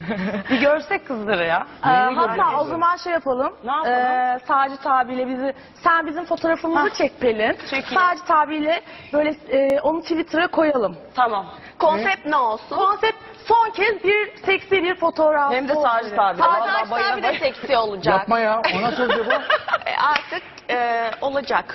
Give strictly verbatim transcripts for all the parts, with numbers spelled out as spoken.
Bir görsek kızları ya. Ee, hatta o zaman şey yapalım. Ne yapalım? Ee, Sacit abiyle bizi, sen bizim fotoğrafımızı çek Pelin. Çekeyim. Sacit abiyle böyle e, onu Twitter'a koyalım. Tamam. Konsept ne olsun? Konsept son kez bir seksi bir fotoğraf. Hem de Sacit abi. Sacit abi de seksi olacak. Yapma ya. O nasıl olacak o? E, artık e, olacak.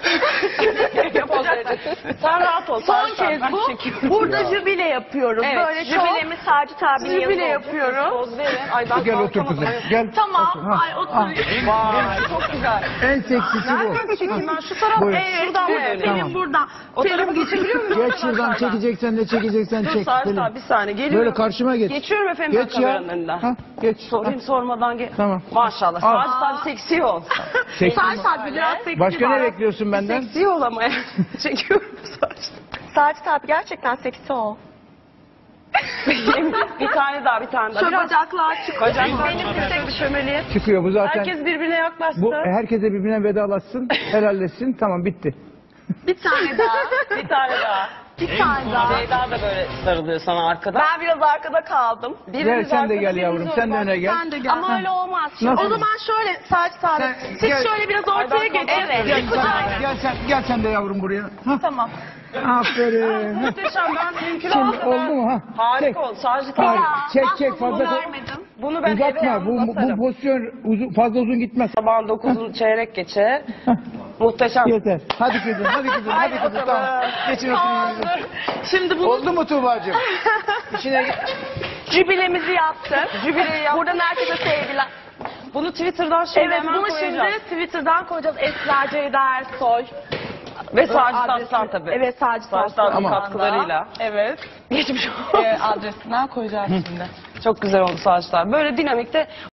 Sen rahat ol. Son Sacit abi, kez ben bu. çekiyorum. Burada jübile yapıyoruz. Evet, Böyle jübilemiz Sacit abinin çok yanında jübile olacak. yapıyoruz. Poz verin. Ay ben Gel otur kalkamadım. kızım. Ay, Gel. Tamam. Otur. Ha. Ay oturayım. Vay çok güzel. En seksisi bu. Nereden çekeyim ben? Şu taraf. Buyurun. Evet, şuradan mı Evet, dönüyor? Pelin burada. O tarafa geçebiliyor muyum? Geç şuradan, çekeceksen de çekeceksen Dur çek. Sacit Pelin. abi bir saniye geliyorum. Böyle karşıma geç. Geçiyorum efendim ben Geç ya. kameranın önünden. Ha, geç. Sorayım sormadan gel. Tamam. Maşallah. Al. Sacit abi seksi ol. Çek. Sacit abi biraz seksi Başka var. ne bekliyorsun benden? Seksi ol ama. Çekiyorum Sacit. Sacit abi gerçekten seksi ol. Bir tane daha bir tane daha. Şu Biraz bacaklar çık. bacaklar benim tek bir şömeliye. Çıkıyor bu zaten. Herkes birbirine yaklaşsın. Bu herkese birbirine vedalaşsın, helalleşsin. Tamam bitti. Bir tane daha. Bir tane daha. Bir tane daha. Ceyda da böyle sarılıyor sana arkada. Ben biraz arkada kaldım. Gel sen de gel yavrum. Sen de öne gel. Sen de gel. Ama öyle olmaz. Nasıl? O zaman şöyle Sacit abi. Sen Siz gel. şöyle biraz ortaya geçin. Evet. Gel, sen, gel sen gel sen de yavrum buraya. Ha, Tamam. aferin. Ha, Muhteşem ben mümkün Şimdi olsa oldu ben... mu ha? Harika Çek. oldu. Sacit Hayır, abi. çek Ben çek bunu fazla ko- vermedim. Bunu ben eve uzatma. yalnız Bu, bu atarım. pozisyon uzun, fazla uzun gitmez. Sabahın dokuzun çeyrek geçe. Muhteşem. Yeter. Hadi kızım, hadi kızım, hadi kızım. Tamam. Geçin oturun. Şimdi bunu Oldu mu Tuğba'cığım? İşine git. jübilemizi yaptık. Jübileyi yap. Buradan herkese sevgiler. Bunu Twitter'dan şimdi Evet hemen bunu koyacağız. şimdi Twitter'dan koyacağız. Esra Ceyda Ersoy. Ve Sacit Adresi- Aslan tabii. Evet Sacit Sacit Aslan. abinin Ama- katkılarıyla. Evet. Geçmiş olsun. Ee, adresinden koyacağız şimdi. Çok güzel oldu Sacit abi. Böyle dinamikte